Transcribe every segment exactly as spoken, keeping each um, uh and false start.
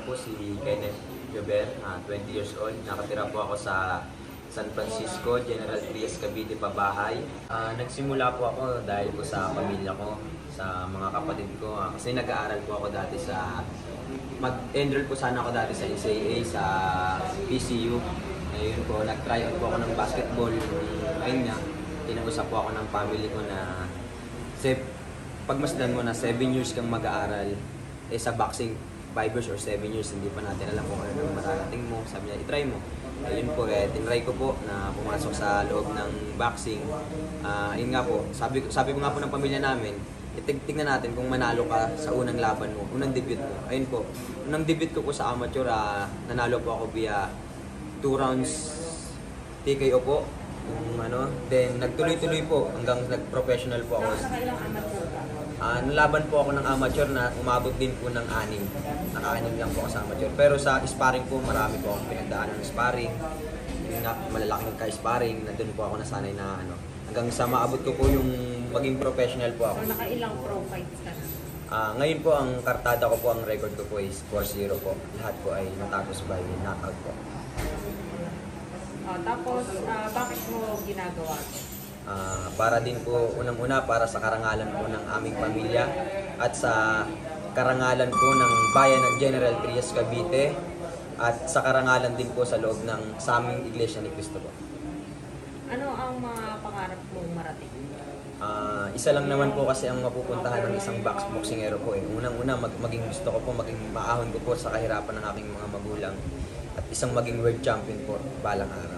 po si Kenneth Jober, uh, twenty years old. Nakatira po ako sa San Francisco, General Trias, Cavite, pabahay. Uh, nagsimula po ako dahil po sa pamilya ko, sa mga kapatid ko. Uh, kasi nag-aaral po ako dati sa... Mag-enroll po sana ako dati sa S A A, sa P C U. Ngayon po, nag-try out po ako ng basketball. Ngayon nga, kinausap po ako ng family ko na pagmasdan mo na seven years kang mag-aaral, eh sa boxing five years or seven years, hindi pa natin alam kung ano nang mararating mo. Sabi niya, itry mo. Ayun po, eh, tinry ko po na pumasok sa loob ng boxing. Uh, yun nga po, sabi, sabi ko nga po ng pamilya namin, itignan natin kung manalo ka sa unang laban mo, unang debut mo. Ayun po, unang debut ko po sa amateur, uh, nanalo po ako via two rounds T K O po. Yung ano, then nagtuloy-tuloy po hanggang nag-professional po ako. Uh, nalaban po ako ng amateur na umabot din po ng anim. Naka-anim lang po ako sa amateur. Pero sa sparring po, marami po akong pinagdaanan ng sparring. Yung na, malalaking ka-sparring, nandun po ako nasanay na ano. Hanggang sa maabot ko po yung maging professional po ako. So, nakailang pro fights ka na? Uh, ngayon po, ang kartada ko po, ang record ko po is four zero po. Lahat po ay natapos by knockout po. Oh, tapos, uh, bakit mo ginagawa? Uh, para din po, unang-una, para sa karangalan po ng aming pamilya at sa karangalan po ng bayan ng General Trias, Cavite at sa karangalan din po sa loob ng sa aming Iglesia ni Cristo po. Ano ang mga pangarap mong marating? Uh, isa lang naman po kasi ang mapupuntahan ng isang box boxingero po eh. Unang-una, mag maging gusto ko po, maging maahon ko po sa kahirapan ng aking mga magulang at isang maging world champion po balang araw.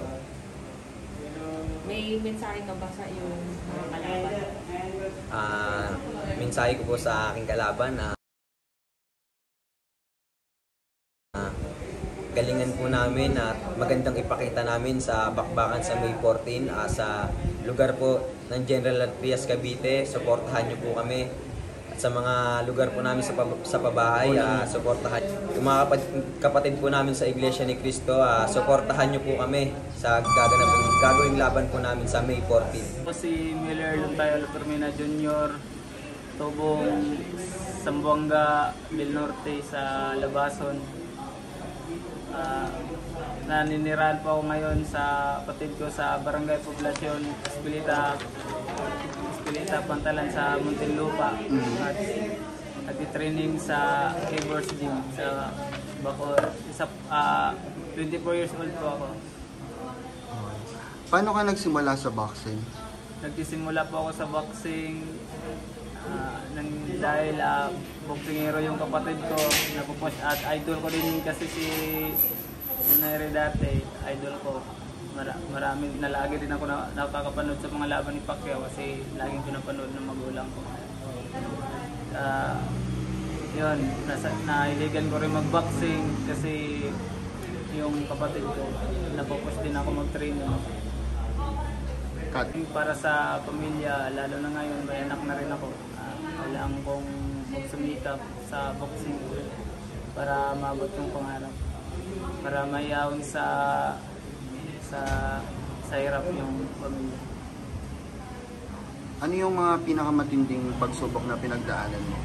May mensahe ka ba sa iyong mga kalaban? Uh, mensahe ko po sa aking kalaban na uh, galingan po namin at magandang ipakita namin sa bakbakan sa May fourteen uh, sa lugar po ng General Trias, Cavite. Suportahan niyo po kami. Sa mga lugar po namin sa, sa pabahay, uh, suportahan. Yung mga kapatid, kapatid po namin sa Iglesia ni Cristo, uh, suportahan nyo po kami sa gaganapin, gagawing laban po namin sa May fourteen. Ako si Miller Luntayo Lupermina Junior, Tobong Zamboanga del Norte sa Labason. Uh, naninirahan po ako ngayon sa kapatid ko sa Barangay Poblacion, Escuelita, Escuelita Pantalan sa Muntinlupa. Mm-hmm. At nag-training sa Keyboards Gym sa Bacoor. Isa, uh, twenty-four years old po ako. Paano ka nagsimula sa boxing? Nagsisimula po ako sa boxing uh, nang, dahil uh, boxingero yung kapatid ko, napupush at idol ko din kasi si Unayre dati, idol ko. Mar maraming nalagi din ako na nakakapanood sa mga laban ni Pacquiao kasi laging pinapanood ng magulang ko. Uh, yun, nasa, nailigan ko rin mag-boxing kasi yung kapatid ko, napupush din ako mag-training. Para sa pamilya, lalo na ngayon, may anak na rin ako. Uh, kailangan kong magsumikap sa boxing para maabot yung pangarap. Para mayawin sa sa sa hirap yung pamilya. Ano yung mga pinakamatinding pagsubok na pinagdaanan mo?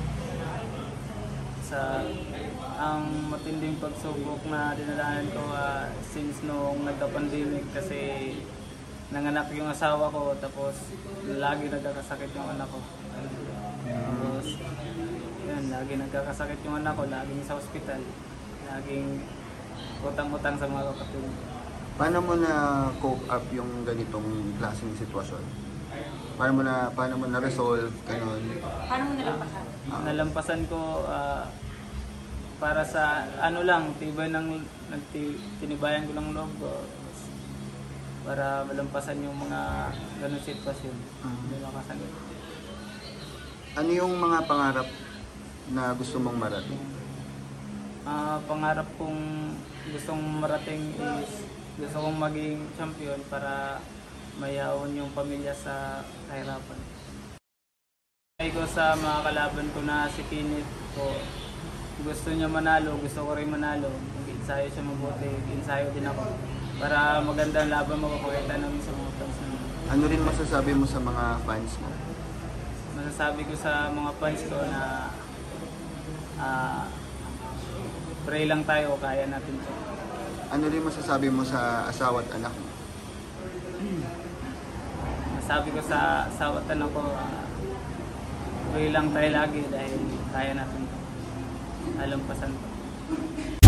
Sa ang matinding pagsubok na dinadaanan ko uh, since noong nagka-pandemic kasi nanganak yung asawa ko tapos lagi nagkakasakit yung anak ko. Tapos yan, lagi nagkakasakit yung anak ko, laging sa ospital, laging utang-utang sa mga kapatid. Paano mo na cope up yung ganitong klaseng sitwasyon? Paano mo na paano mo na resolve ganun? Paano mo nalampasan? Uh, nalampasan ko uh, para sa ano lang, tibay ng tinibayan ko ng loob ko para malampasan yung mga ganung sitwasyon. Uh-huh. Ano yung mga pangarap na gusto mong marating? Uh, pangarap kong gustong marating is gusto kong maging champion para mayawon yung pamilya sa kahirapan. Ay ko sa mga kalaban ko na si Kenneth ko, gusto niya manalo, gusto ko rin manalo. Nag-ensayo siya mabuti, ensayo din ako. Para magandang laban mapapakita namin sa mga fans namin. Ano rin masasabi mo sa mga fans mo? Masasabi ko sa mga fans ko na uh, pray lang tayo, kaya natin to. Ano rin masasabi mo sa asawa at anak mo? Sabi ko sa asawa at anak ko, uh, pray lang tayo lagi dahil kaya natin to. Alampasan to.